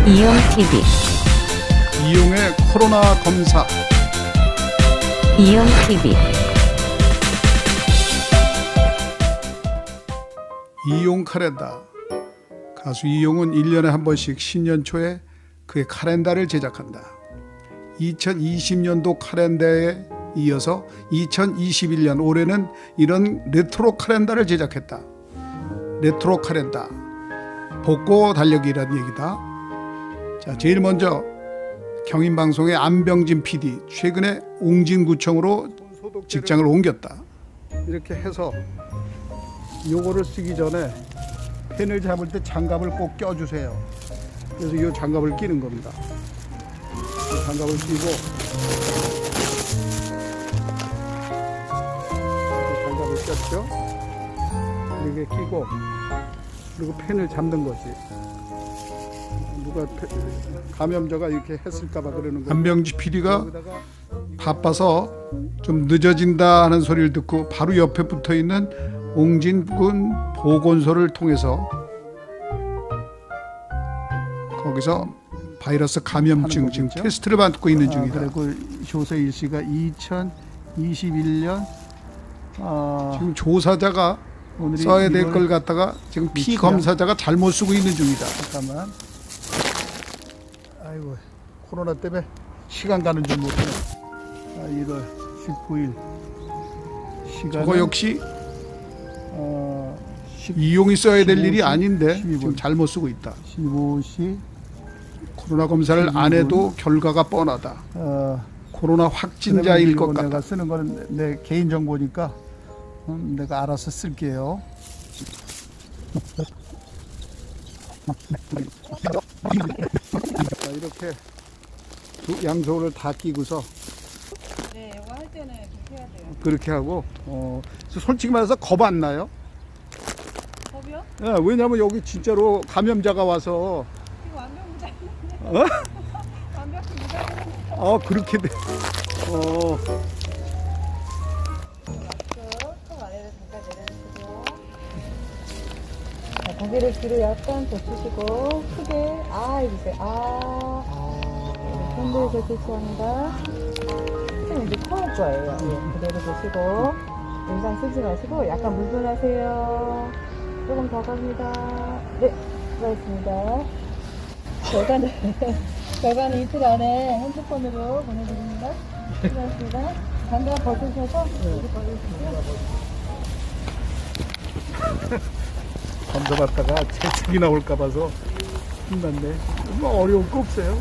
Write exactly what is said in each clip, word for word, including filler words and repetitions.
이용티비 이용의 코로나 검사. 이용티비 이용 카렌다. 가수 이용은 일 년에 한 번씩 신년 초에 그의 카렌다를 제작한다. 이천이십 년도 카렌다에 이어서 이천이십일 년 올해는 이런 레트로 카렌다를 제작했다. 레트로 카렌다, 복고 달력이라는 얘기다. 자, 제일 먼저 경인방송의 안병진 피디, 최근에 옹진구청으로 직장을 옮겼다. 이렇게 해서 요거를 쓰기 전에 펜을 잡을 때 장갑을 꼭 껴주세요. 그래서 이 장갑을 끼는 겁니다. 이 장갑을 끼고 이렇게 장갑을 꼈죠. 이렇게 끼고 그리고 펜을 잡는 거지. 누가 감염자가 이렇게 했을까봐 그러는 거예요. 안병지 피디가 바빠서 좀 늦어진다 하는 소리를 듣고 바로 옆에 붙어 있는 옹진군 보건소를 통해서 거기서 바이러스 감염증 지금 테스트를 받고 있는 중이다. 아, 그리고 조사 일시가 이천이십일 년 어, 지금 조사자가 써야 될 걸 갖다가 지금 피검사자가 잘못 쓰고 있는 중이다. 잠깐만. 아이고, 코로나 때문에 시간 가는 줄 모르네. 아, 일월 십구일 저거 역시 어, 이용이 써야 될 일이 아닌데 십이 분. 지금 잘못 쓰고 있다. 십오 시 코로나 검사를 안 해도 결과가 뻔하다. 어, 코로나 확진자일 것 같다. 내가 쓰는 거는 내, 내 개인 정보니까 음, 내가 알아서 쓸게요. 자, 이렇게 두 양손을 다 끼고서 네, 이거 할 때는 그렇게 해야 돼요. 그렇게 하고 어, 솔직히 말해서 겁 안 나요? 겁이요? 네, 왜냐면 여기 진짜로 감염자가 와서 이거 완벽 무장인데. 어? 완벽히 무장인데. 어, 그렇게 돼. 어. 고개를 뒤로 약간 젖히시고 크게 아 해주세요. 아, 아. 손들에서 교체합니다. 지금 이제 토할 거예요. 예, 그대로 보시고 인상 쓰지 마시고 약간 물러나세요. 조금 더 갑니다. 네, 수고하셨습니다. 결과는 결과는 이틀 안에 핸드폰으로 보내드립니다. 수고하셨습니다. 장갑 벗으셔서 여기 버리시고요. 검사받다가 재촉이 나올까 봐서 힘났네. 뭐 어려울 거 없어요.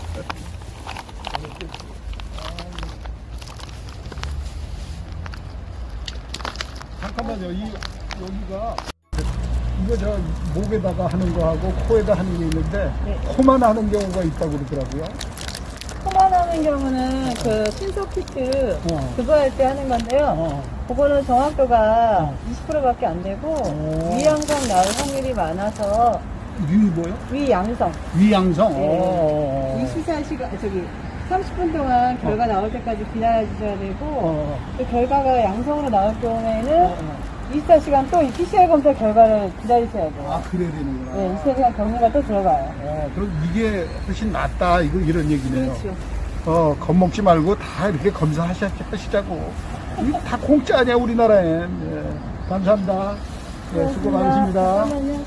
잠깐만요. 이 여기가 이거 저 목에다가 하는 거하고 코에다 하는 게 있는데 네. 코만 하는 경우가 있다고 그러더라고요. 코만 하는 경우는 그 신속 키트 어. 그거 할 때 하는 건데요. 어. 그거는 정확도가 어. 이십 퍼센트밖에 안 되고 오. 위양성 나올 확률이 많아서. 위 뭐요? 위양성. 위양성. 네. 이십사 시간 저기 삼십 분 동안 결과 어. 나올 때까지 기다려 주셔야 되고 어. 그 결과가 양성으로 나올 경우에는 어. 이십사 시간 또 이 피씨알 검사 결과를 기다리셔야 돼요. 아, 그래야 되는구나. 네, 이십사 시간 경과가 또 들어가요. 어, 그럼 이게 훨씬 낫다 이거 이런 얘기네요. 그렇죠. 어, 겁먹지 말고 다 이렇게 검사하시자고. 이거 다 공짜 아니야 우리나라엔. 예. 감사합니다. 네, 수고 많으십니다. 잠깐만요.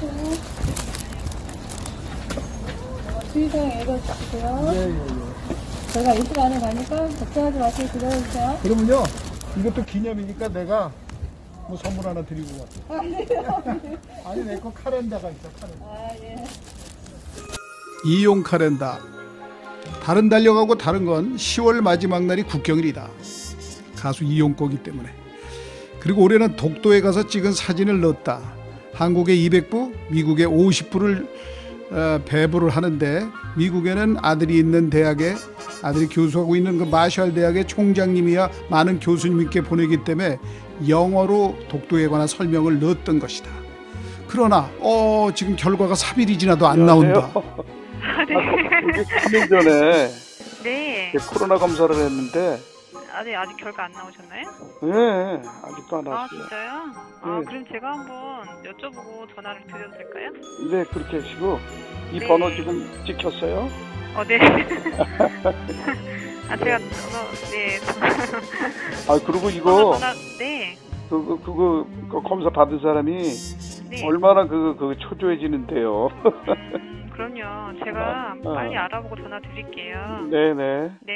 주의사항 읽어주세요. 예, 예, 예. 제가 이틀 안에 가니까 걱정하지 마시고 기다려주세요. 그러면요, 이것도 기념이니까 내가 뭐 선물 하나 드리고 갈게요. 아니요. 아니, 내 거 카렌다가 있어, 카렌다. 아, 예. 이용 카렌다. 다른 달력하고 다른 건 시월 마지막 날이 국경일이다. 가수 이용 거기 때문에. 그리고 올해는 독도에 가서 찍은 사진을 넣었다. 한국에 이백 부, 미국에 오십 부를 어, 배부를 하는데 미국에는 아들이 있는 대학에 아들이 교수하고 있는 그 마샬 대학의 총장님이야 많은 교수님께 보내기 때문에 영어로 독도에 관한 설명을 넣었던 것이다. 그러나 어 지금 결과가 삼 일이 지나도 안 나온다. 아, 네. 이게 삼 일 전에 네. 코로나 검사를 했는데 아직 아직 결과 안 나오셨나요? 네, 아직도 안 아 왔어요. 진짜요? 아 네. 그럼 제가 한번 여쭤보고 전화를 드려도 될까요? 네, 그렇게 하시고 이 네. 번호 지금 찍혔어요? 어, 네. 아 제가 전화 네. 아, 그리고 이거 전화 네. 그거 그거 그 검사 받은 사람이 네. 얼마나 그 그 초조해지는데요. 음, 그럼요. 제가 어. 빨리 알아보고 전화 드릴게요. 네, 네. 네.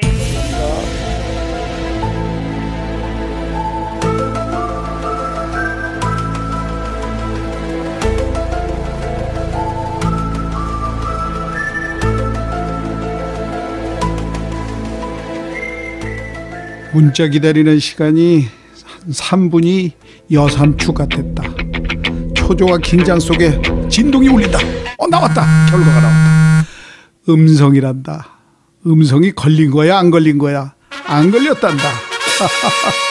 문자 기다리는 시간이 한 삼 분이 여삼 가 됐다. 초조와 긴장 속에 진동이 울린다. 어, 나왔다. 결과가 나왔다. 음성이란다. 음성이 걸린 거야, 안 걸린 거야? 안 걸렸단다.